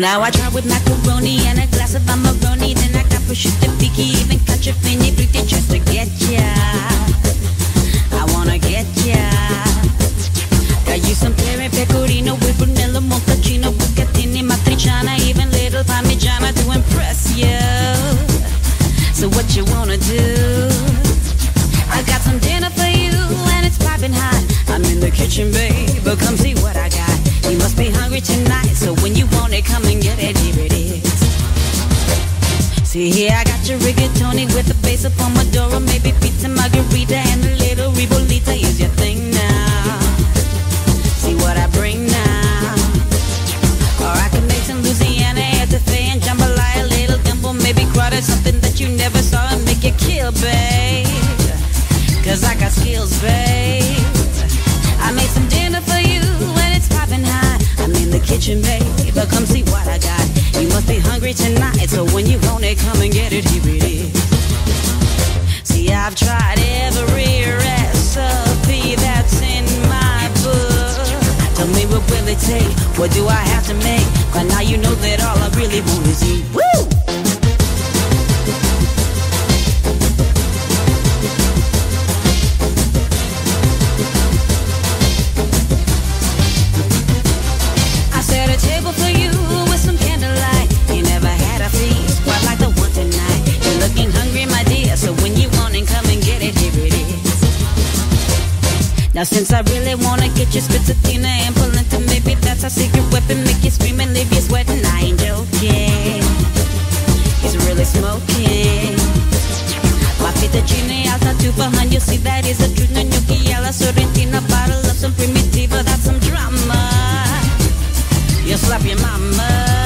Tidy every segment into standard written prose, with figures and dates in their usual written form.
now I try with macaroni and a glass of Amarone. Then I got prosciutto picky, even cut your fini pretty just to get ya. I wanna get ya. Got you some pere pecorino with Brunello mochaccino, bucatini, matriciana, even little parmigiana to impress you. So what you wanna do? I got some dinner for you and it's piping hot. I'm in the kitchen, babe, but come see what I got. You must be hungry tonight, so when you want it, come and get it, here it is. See here, I got your rigatoni with the base of pomodoro, maybe pizza margarita and a little ribolita is your thing now. See what I bring now. Or I can make some Louisiana etouffee and jambalaya, a little gumbo, maybe crowded, something that you never saw and make you kill, babe. Cause I got skills, babe. I made some dinner for you and it's popping hot. I'm in the kitchen, babe, but come see what I got. You must be hungry tonight, so when you want it, come and get it, here it is. See, I've tried every recipe that's in my book. Tell me what will it take, what do I have to make? But now you know that all I really want is you. Woo! For you with some candlelight. You never had a feast quite like the one tonight. You're looking hungry, my dear, so when you want it, come and get it, here it is. Now since I really wanna get you spizzatina and polenta, maybe that's our secret weapon, make you scream and leave you sweating. I ain't joking, it's really smoking. My fettuccine alta two for hun, you see that is a truth. No gnocchi alla sorrentina, bottle of some primitiva, that's some drama. You slap your mama.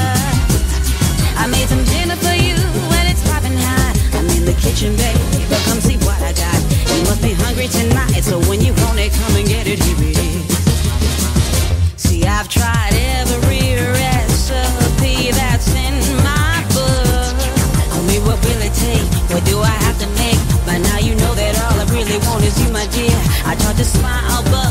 I made some dinner for you and it's popping hot. I'm in the kitchen, babe, but come see what I got. You must be hungry tonight, so when you want it, come and get it, here it is. See, I've tried every recipe that's in my book. Tell me what will it take, what do I have to make? By now you know that all I really want is you, my dear. I tried to smile, but